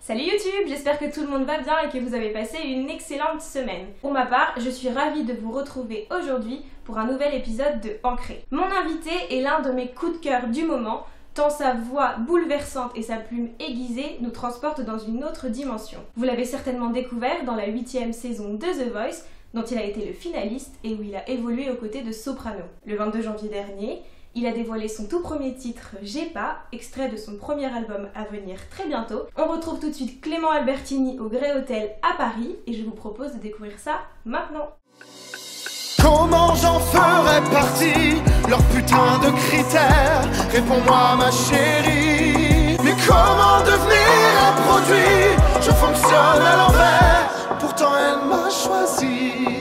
Salut YouTube, j'espère que tout le monde va bien et que vous avez passé une excellente semaine. Pour ma part, je suis ravie de vous retrouver aujourd'hui pour un nouvel épisode de Ancré. Mon invité est l'un de mes coups de cœur du moment, tant sa voix bouleversante et sa plume aiguisée nous transportent dans une autre dimension. Vous l'avez certainement découvert dans la 8e saison de The Voice, dont il a été le finaliste et où il a évolué aux côtés de Soprano. Le 22 janvier dernier, il a dévoilé son tout premier titre, J'ai pas, extrait de son premier album à venir très bientôt. On retrouve tout de suite Clément Albertini au Grey Hotel à Paris et je vous propose de découvrir ça maintenant. Comment j'en ferais partie, leur putain de critères? Réponds-moi ma chérie. Mais comment devenir un produit? Je fonctionne à l'envers, pourtant elle m'a choisi.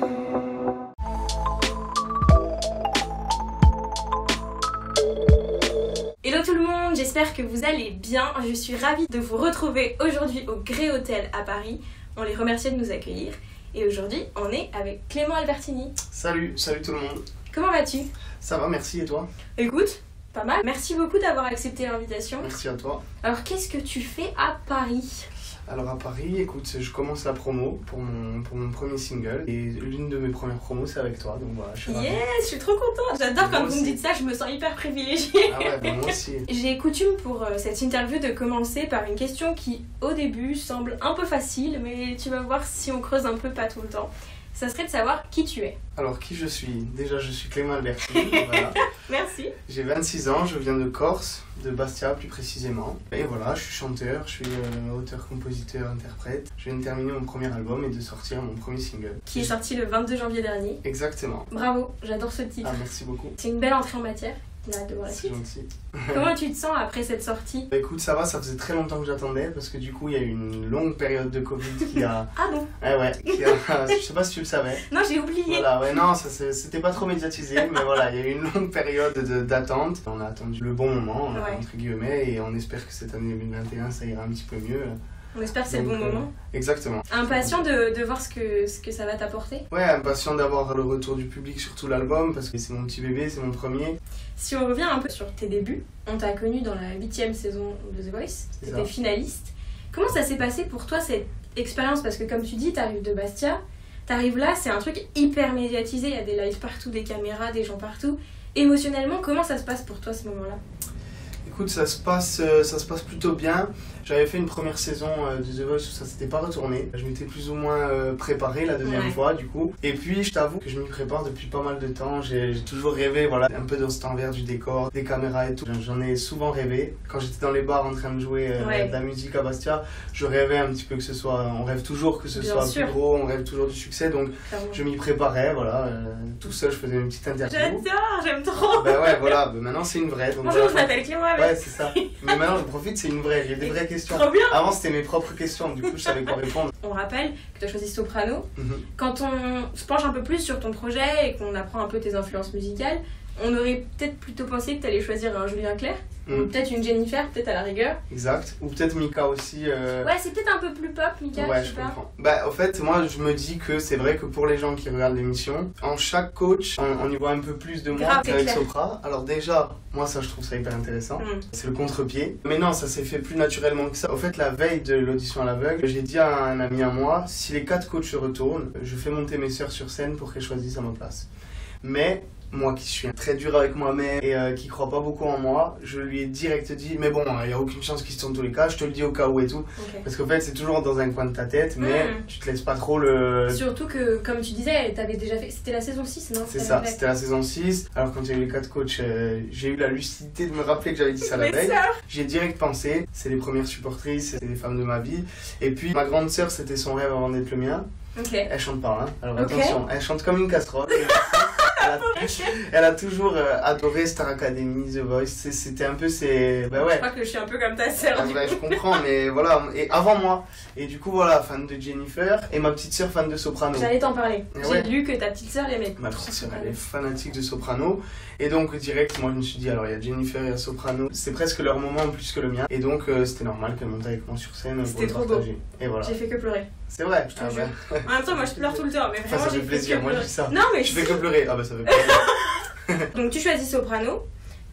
Hello tout le monde, j'espère que vous allez bien. Je suis ravie de vous retrouver aujourd'hui au Grey Hotel à Paris. On les remercie de nous accueillir. Et aujourd'hui, on est avec Clément Albertini. Salut tout le monde. Comment vas-tu? Ça va, merci, et toi? Écoute, pas mal. Merci beaucoup d'avoir accepté l'invitation. Merci à toi. Alors, qu'est-ce que tu fais à Paris? Alors à Paris, écoute, je commence la promo pour mon premier single. Et l'une de mes premières promos, c'est avec toi, donc voilà, je suis ravi. Yes, je suis trop contente. J'adore quand vous me dites ça, je me sens hyper privilégiée. Ah ouais, bah moi aussi. J'ai coutume pour cette interview de commencer par une question qui, au début, semble un peu facile, mais tu vas voir si on creuse un peu, pas tout le temps. Ça serait de savoir qui tu es. Alors qui je suis? Déjà, je suis Clément Albertini, voilà. Merci. J'ai 26 ans, je viens de Corse, de Bastia plus précisément. Et voilà, je suis chanteur, je suis auteur, compositeur, interprète. Je viens de terminer mon premier album et de sortir mon premier single. Qui est sorti le 22 janvier dernier. Exactement. Bravo, j'adore ce titre. Ah, merci beaucoup. C'est une belle entrée en matière. On a hâte de voir la C'est suite. gentil. Comment tu te sens après cette sortie? Bah écoute, ça va, ça faisait très longtemps que j'attendais parce que du coup, il y a eu une longue période de Covid qui a... Ah bon? Ouais, je sais pas si tu le savais. Non, j'ai oublié. Voilà, ouais, non, c'était pas trop médiatisé, mais voilà, il y a eu une longue période d'attente. On a attendu le bon moment, Ouais. entre guillemets, et on espère que cette année 2021, ça ira un petit peu mieux. On espère que c'est le bon moment. Exactement. Impatient de voir ce que ça va t'apporter. Ouais, impatient d'avoir le retour du public sur tout l'album, parce que c'est mon petit bébé, c'est mon premier. Si on revient un peu sur tes débuts, on t'a connu dans la 8e saison de The Voice, C'est t'étais ça. finaliste. Comment ça s'est passé pour toi cette expérience? Parce que comme tu dis, t'arrives de Bastia, t'arrives là, c'est un truc hyper médiatisé, il y a des lives partout, des caméras, des gens partout. Émotionnellement, comment ça se passe pour toi ce moment-là? Écoute, ça se passe plutôt bien. J'avais fait une première saison de The Voice où ça s'était pas retourné. Je m'étais plus ou moins préparé la deuxième Ouais. fois du coup. Et puis je t'avoue que je m'y prépare depuis pas mal de temps. J'ai toujours rêvé, voilà, un peu dans cet envers du décor, des caméras et tout. J'en ai souvent rêvé. Quand j'étais dans les bars en train de jouer Ouais. de la musique à Bastia, je rêvais un petit peu que ce soit, on rêve toujours que ce Bien soit sûr. plus gros, on rêve toujours du succès. Donc Clairement. je m'y préparais, voilà, tout seul je faisais une petite interview. J'adore, j'aime trop. Bah ouais, voilà, bah maintenant c'est une vraie. Donc Bonjour, voilà. je m'appelle Clément. Ouais, c'est ça. Mais maintenant, je profite, c'est une vraie. J'ai des vraies questions. Trop bien. Avant, c'était mes propres questions, du coup, je savais quoi répondre. On rappelle que tu as choisi Soprano. Mhm. Quand on se penche un peu plus sur ton projet et qu'on apprend un peu tes influences musicales, on aurait peut-être plutôt pensé que tu allais choisir un Julien Clerc, ou Mhm. peut-être une Jennifer, peut-être à la rigueur. Exact. Ou peut-être Mika aussi. Ouais, c'est peut-être un peu plus pop, Mika, Ouais, je sais je pas. comprends. Bah, au fait, moi, je me dis que c'est vrai que pour les gens qui regardent l'émission, en chaque coach, on y voit un peu plus de moi Grave, c'est qu'avec clair. Sopra. Alors, déjà, moi, ça, je trouve ça hyper intéressant. Mhm. C'est le contre-pied. Mais non, ça s'est fait plus naturellement que ça. Au fait, la veille de l'audition à l'aveugle, j'ai dit à un ami à moi, si les 4 coachs se retournent, je fais monter mes sœurs sur scène pour qu'elles choisissent à ma place. Mais moi qui suis très dur avec moi-même et qui crois pas beaucoup en moi, je lui ai direct dit, mais bon, il n'y a aucune chance qu'ils se tournent tous les cas, je te le dis au cas où et tout. Ok. Parce qu'en fait, c'est toujours dans un coin de ta tête, mais tu te laisses pas trop le... Surtout que, comme tu disais, t'avais déjà fait. C'était la saison 6, non? C'est T'avais ça, fait. c'était la saison 6. Alors quand il y a eu les 4 coachs, j'ai eu la lucidité de me rappeler que j'avais dit ça la Mes veille. sœurs. J'ai direct pensé, c'est les premières supportrices, c'est les femmes de ma vie. Et puis ma grande sœur, c'était son rêve avant d'être le mien. Ok. Elle chante pas, hein. Alors Ok. attention, elle chante comme une casserole. Elle a toujours adoré Star Academy, The Voice. C'était un peu ses... Bah Je ouais. crois que je suis un peu comme ta sœur. Ah, ouais, je comprends, mais voilà. Et avant moi. Et du coup, voilà, fan de Jennifer. Et ma petite sœur, fan de Soprano. J'allais t'en parler. Et J'ai ouais. lu que ta petite sœur aimait. Ma petite sœur, elle est fanatique de Soprano. Et donc, direct, moi, je me suis dit, alors, il y a Jennifer et il y a Soprano. C'est presque leur moment en plus que le mien. Et donc, c'était normal qu'elle monte avec moi sur scène pour C'était le trop partager. Et voilà. J'ai fait que pleurer. C'est vrai. Je te Ah jure. bah. En même temps, moi je pleure tout le temps, mais Enfin, vraiment ça j'ai fait plaisir, que moi je pleurer. dis ça. Non, mais Je fais que pleurer. Ah bah, ça fait plaisir. Donc tu choisis Soprano.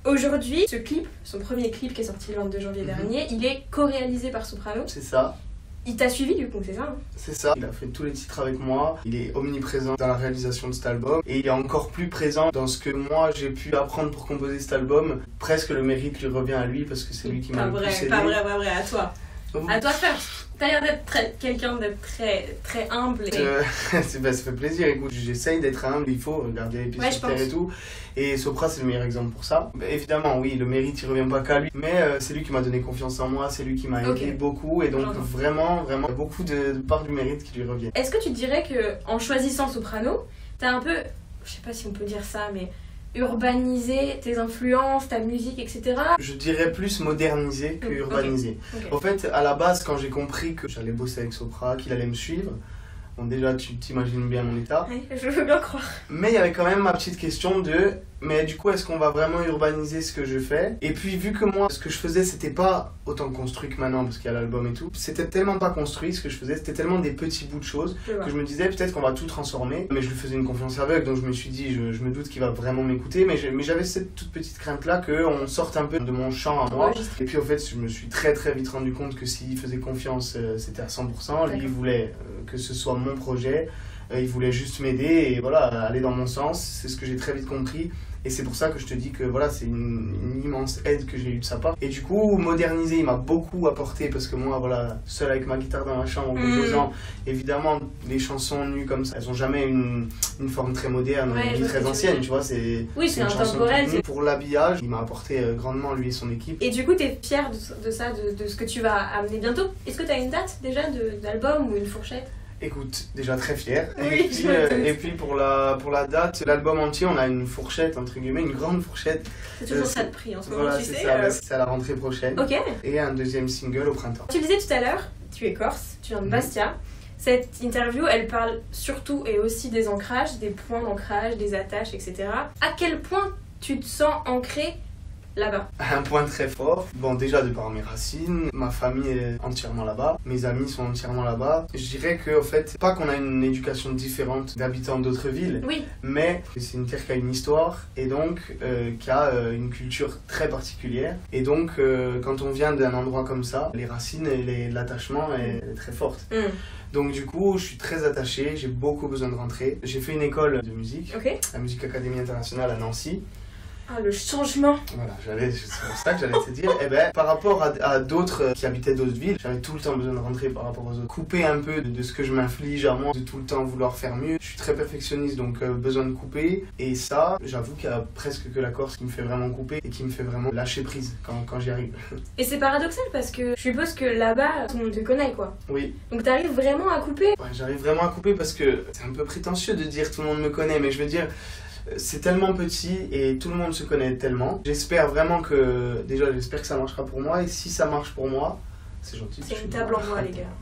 Aujourd'hui, ce clip, son premier clip qui est sorti le 22 janvier dernier, il est co-réalisé par Soprano. C'est ça. Il t'a suivi du coup, c'est ça hein? C'est ça, il a fait tous les titres avec moi, il est omniprésent dans la réalisation de cet album et il est encore plus présent dans ce que moi j'ai pu apprendre pour composer cet album. Presque le mérite lui revient à lui parce que c'est lui qui m'a le plus aidé. Pas vrai, à toi. À toi de faire. T'as l'air d'être quelqu'un d'être très humble. Ça fait plaisir, écoute, j'essaye d'être humble, il faut regarder les pieds sur terre et tout. Et Sopra c'est le meilleur exemple pour ça. Évidemment oui, le mérite il revient pas qu'à lui, mais c'est lui qui m'a donné confiance en moi, c'est lui qui m'a aidé beaucoup et donc vraiment il y a beaucoup de part du mérite qui lui revient. Est-ce que tu te dirais qu'en choisissant Soprano, t'as un peu, je sais pas si on peut dire ça, mais urbaniser tes influences, ta musique, etc. Je dirais plus moderniser que urbaniser. En fait, à la base, quand j'ai compris que j'allais bosser avec Sopra, qu'il allait me suivre, bon déjà tu t'imagines bien mon état. Oui, je veux bien croire. Mais il y avait quand même ma petite question de, mais du coup est-ce qu'on va vraiment urbaniser ce que je fais? Et puis vu que moi, ce que je faisais c'était pas autant construit que maintenant parce qu'il y a l'album et tout, c'était tellement pas construit ce que je faisais, c'était tellement des petits bouts de choses que je me disais peut-être qu'on va tout transformer. Mais je lui faisais une confiance aveugle donc je me suis dit, je me doute qu'il va vraiment m'écouter, mais j'avais cette toute petite crainte là qu'on sorte un peu de mon champ à moi. Et puis au fait je me suis très vite rendu compte que s'il faisait confiance c'était à 100%, lui il voulait que ce soit mon projet, il voulait juste m'aider et voilà, aller dans mon sens, c'est ce que j'ai très vite compris. Et c'est pour ça que je te dis que voilà, c'est une immense aide que j'ai eue de sa part. Et du coup, moderniser, il m'a beaucoup apporté parce que moi, voilà, seul avec ma guitare dans ma chambre au bout de 2 ans, évidemment, les chansons nues comme ça, elles ont jamais une forme très moderne, ni très ancienne, tu vois. C'est intemporel. Pour l'habillage, il m'a apporté grandement, lui et son équipe. Et du coup, t'es fière de ça, de ce que tu vas amener bientôt? Est-ce que t'as une date déjà d'album ou une fourchette? Écoute, déjà très fier. Oui, et puis pour la date, l'album entier, on a une fourchette, entre guillemets, une grande fourchette. C'est toujours ça de prix en ce moment, voilà, tu sais. C'est à la rentrée prochaine. Ok. Et un deuxième single au printemps. Tu le disais tout à l'heure, tu es corse, tu viens de Bastia. Cette interview, elle parle surtout et aussi des ancrages, des points d'ancrage, des attaches, etc. À quel point tu te sens ancré là-bas? Un point très fort. Bon, déjà de par mes racines, ma famille est entièrement là-bas, mes amis sont entièrement là-bas. Je dirais que, en fait, pas qu'on a une éducation différente d'habitants d'autres villes, mais c'est une terre qui a une histoire et donc qui a une culture très particulière. Et donc, quand on vient d'un endroit comme ça, les racines et l'attachement est très forte. Donc du coup, je suis très attaché, j'ai beaucoup besoin de rentrer. J'ai fait une école de musique, la Musique Académie Internationale à Nancy. Ah, le changement. Voilà, c'est pour ça que j'allais te dire, par rapport à d'autres qui habitaient d'autres villes, j'avais tout le temps besoin de rentrer par rapport aux autres. Couper un peu de ce que je m'inflige à moi, de tout le temps vouloir faire mieux. Je suis très perfectionniste, donc besoin de couper. Et ça, j'avoue qu'il y a presque que la Corse qui me fait vraiment couper et qui me fait vraiment lâcher prise quand j'y arrive. Et c'est paradoxal parce que je suppose que là-bas, tout le monde te connaît, quoi. Oui. Donc t'arrives vraiment à couper? Ouais, j'arrive vraiment à couper parce que c'est un peu prétentieux de dire tout le monde me connaît, mais je veux dire... C'est tellement petit et tout le monde se connaît tellement. J'espère vraiment que... Déjà, j'espère que ça marchera pour moi. Et si ça marche pour moi... C'est gentil. C'est une table en bois, les gars.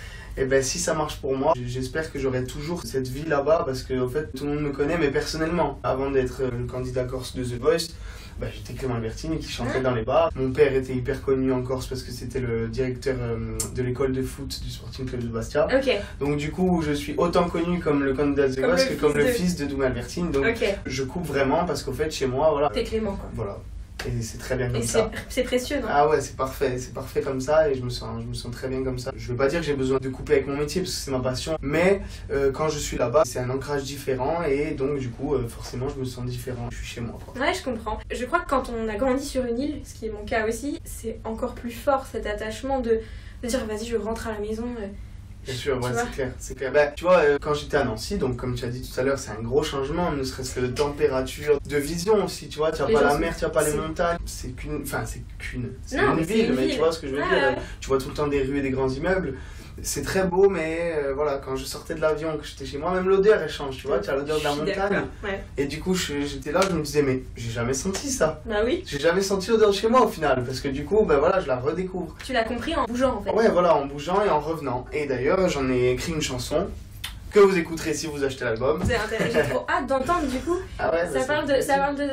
Et si ça marche pour moi, j'espère que j'aurai toujours cette vie là-bas parce que, en fait, tout le monde me connaît, mais personnellement. Avant d'être le candidat corse de The Voice, j'étais Clément Albertini qui chantait dans les bars. Mon père était hyper connu en Corse parce que c'était le directeur de l'école de foot du Sporting Club de Bastia. Donc du coup, je suis autant connu comme le candidat de The Voice que comme le fils de Doumé Albertine. Donc je coupe vraiment parce qu'au fait, chez moi, voilà. T'es Clément, quoi. Voilà. Et c'est très bien comme ça. C'est précieux, non? Ah ouais, c'est parfait comme ça et je me sens très bien comme ça. Je veux pas dire que j'ai besoin de couper avec mon métier parce que c'est ma passion, mais quand je suis là-bas, c'est un ancrage différent et donc du coup, forcément, je me sens différent. Je suis chez moi, quoi. Ouais, je comprends. Je crois que quand on a grandi sur une île, ce qui est mon cas aussi, c'est encore plus fort cet attachement de dire vas-y, je rentre à la maison. Bien sûr, ouais, c'est clair. Tu vois, quand j'étais à Nancy, donc comme tu as dit tout à l'heure, c'est un gros changement, ne serait-ce que de température, de vision aussi, tu vois, tu n'as pas la mer, tu n'as pas les montagnes, c'est une ville, mais tu vois ce que je veux dire, tu vois tout le temps des rues et des grands immeubles. C'est très beau, mais voilà, quand je sortais de l'avion, que j'étais chez moi, même l'odeur elle change, tu vois, tu as l'odeur de la montagne. Et du coup, j'étais là, je me disais, mais j'ai jamais senti ça. Bah oui. J'ai jamais senti l'odeur de chez moi au final, parce que du coup, voilà, je la redécouvre. Tu l'as compris en bougeant en fait. Ouais, voilà, en bougeant et en revenant. Et d'ailleurs, j'en ai écrit une chanson que vous écouterez si vous achetez l'album. C'est intéressant, j'ai trop hâte d'entendre du coup. Ah ouais, Ça parle de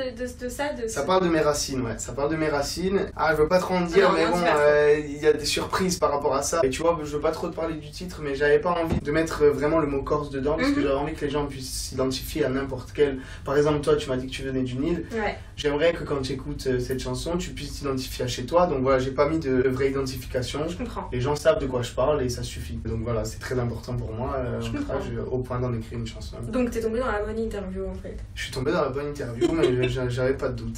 ça. Ça parle de mes racines, ouais. Ça parle de mes racines. Ah, je veux pas trop en dire, Non, mais non, bon, tu vas il y a des surprises par rapport à ça. Et tu vois, je veux pas trop te parler du titre, mais j'avais pas envie de mettre vraiment le mot Corse dedans, parce que j'avais envie que les gens puissent s'identifier à n'importe quel. Par exemple, toi, tu m'as dit que tu venais du Nil. Ouais. J'aimerais que quand tu écoutes cette chanson, tu puisses t'identifier à chez toi. Donc voilà, j'ai pas mis de vraie identification. Je comprends. Les gens savent de quoi je parle et ça suffit. Donc voilà, c'est très important pour moi, au point d'en écrire une chanson. Donc t'es tombé dans la bonne interview en fait. Je suis tombé dans la bonne interview, mais j'avais pas de doute.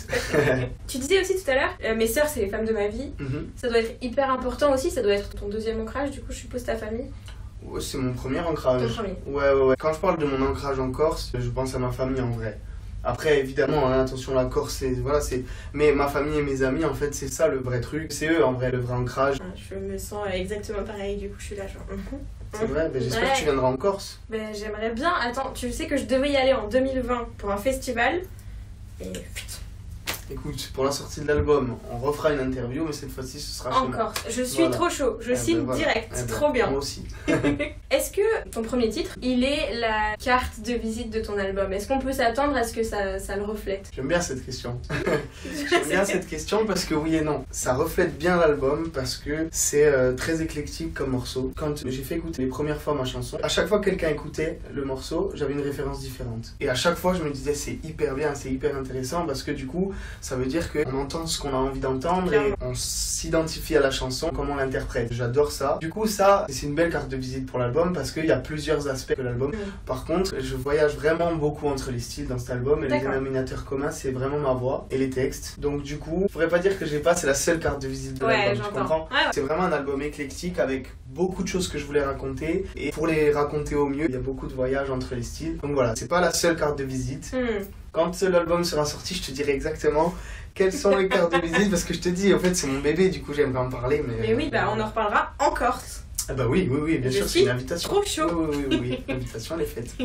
Tu disais aussi tout à l'heure, mes sœurs c'est les femmes de ma vie. Ça doit être hyper important aussi, ça doit être ton deuxième ancrage, du coup je suppose ta famille. Ouais, c'est mon premier ancrage. Ton premier. Ouais. Quand je parle de mon ancrage en Corse, je pense à ma famille en vrai. Après, évidemment, hein, attention, la Corse, c'est... Mais ma famille et mes amis, en fait, c'est ça le vrai truc. C'est eux, en vrai, le vrai ancrage. Je me sens exactement pareil, du coup, je suis là, genre... C'est vrai, mais j'espère que tu viendras en Corse. Ben, j'aimerais bien. Attends, tu sais que je devais y aller en 2020 pour un festival. Et putain. Écoute, pour la sortie de l'album, on refera une interview, mais cette fois-ci, ce sera en Corse. Je suis trop chaud. Je signe direct. C'est trop bien. Moi aussi. Est-ce que ton premier titre, il est la carte de visite de ton album? Est-ce qu'on peut s'attendre à ce que ça le reflète? J'aime bien cette question. J'aime bien cette question parce que oui et non. Ça reflète bien l'album parce que c'est très éclectique comme morceau. Quand j'ai fait écouter les premières fois ma chanson, à chaque fois que quelqu'un écoutait le morceau, j'avais une référence différente. Et à chaque fois, je me disais c'est hyper bien, c'est hyper intéressant parce que du coup, ça veut dire qu'on entend ce qu'on a envie d'entendre et on s'identifie à la chanson, comme on l'interprète. J'adore ça. Du coup, ça, c'est une belle carte de visite pour l'album parce qu'il y a plusieurs aspects de l'album. Par contre, je voyage vraiment beaucoup entre les styles dans cet album et le dénominateur commun, c'est vraiment ma voix et les textes. Donc du coup, je pourrais pas dire que j'ai pas, c'est la seule carte de visite de l'album, tu comprends? C'est vraiment un album éclectique avec beaucoup de choses que je voulais raconter et pour les raconter au mieux, il y a beaucoup de voyages entre les styles. Donc voilà, c'est pas la seule carte de visite. Quand l'album sera sorti, je te dirai exactement quelles sont les cartes de visite parce que je te dis, en fait, c'est mon bébé, du coup, j'aimerais en parler. Mais oui, bah on en reparlera en Corse. Ah bah oui, bien sûr, c'est une invitation. Trop chaud. Oui, l'invitation, elle est faite.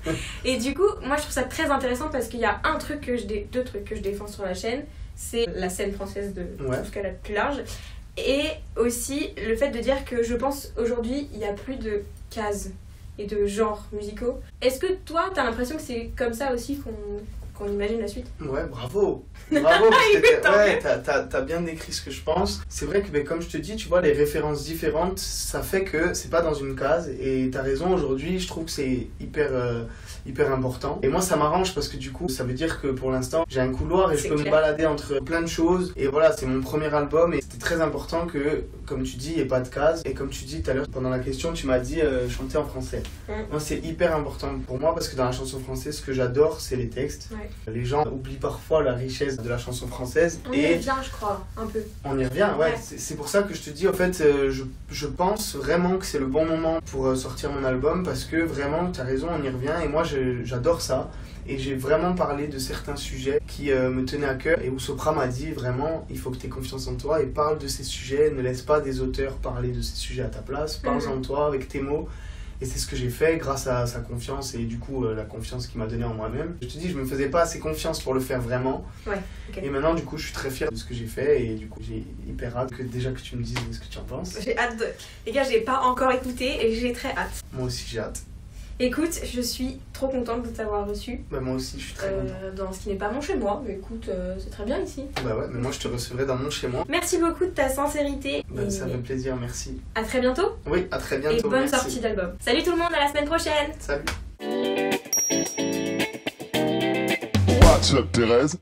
Et du coup, moi, je trouve ça très intéressant parce qu'il y a deux trucs que je défends sur la chaîne. C'est la scène française de tout ce qu'elle a de plus large. Et aussi le fait de dire que je pense aujourd'hui, il n'y a plus de cases et de genres musicaux. Est-ce que toi, t'as l'impression que c'est comme ça aussi qu'on imagine la suite? Ouais, bravo, parce que t'as bien décrit ce que je pense. C'est vrai que comme je te dis, tu vois, les références différentes, ça fait que c'est pas dans une case. Et t'as raison, aujourd'hui, je trouve que c'est hyper important. Et moi, ça m'arrange parce que du coup, ça veut dire que pour l'instant, j'ai un couloir et je peux me balader entre plein de choses. Et voilà, c'est mon premier album et c'était très important que, comme tu dis, il n'y ait pas de case. Et comme tu dis tout à l'heure, pendant la question, tu m'as dit chanter en français. Moi, c'est hyper important pour moi parce que dans la chanson française, ce que j'adore, c'est les textes. Les gens oublient parfois la richesse de la chanson française. On y revient, je crois, un peu. On y revient, ouais. C'est pour ça que je te dis, en fait, je pense vraiment que c'est le bon moment pour sortir mon album parce que vraiment, tu as raison, on y revient. Et moi, j'adore ça. Et j'ai vraiment parlé de certains sujets qui me tenaient à cœur et où Sopra m'a dit vraiment, il faut que tu aies confiance en toi et parle de ces sujets. Ne laisse pas des auteurs parler de ces sujets à ta place. Parle-en de toi avec tes mots. Et c'est ce que j'ai fait grâce à sa confiance et du coup la confiance qu'il m'a donnée en moi-même. Je te dis, je me faisais pas assez confiance pour le faire vraiment. Et maintenant, du coup, je suis très fier de ce que j'ai fait et du coup, j'ai hyper hâte que tu me dises ce que tu en penses. J'ai hâte de... Les gars, j'ai pas encore écouté et j'ai très hâte. Moi aussi, j'ai hâte. Écoute, je suis trop contente de t'avoir reçu. Bah moi aussi, je suis très contente. Dans ce qui n'est pas mon chez moi, mais écoute, c'est très bien ici. Bah ouais, mais moi je te recevrai dans mon chez moi. Merci beaucoup de ta sincérité. Bah, ça fait plaisir, merci. À très bientôt. Oui, à très bientôt. Et bonne sortie d'album. Salut tout le monde, à la semaine prochaine. Salut. What's up, Thérèse?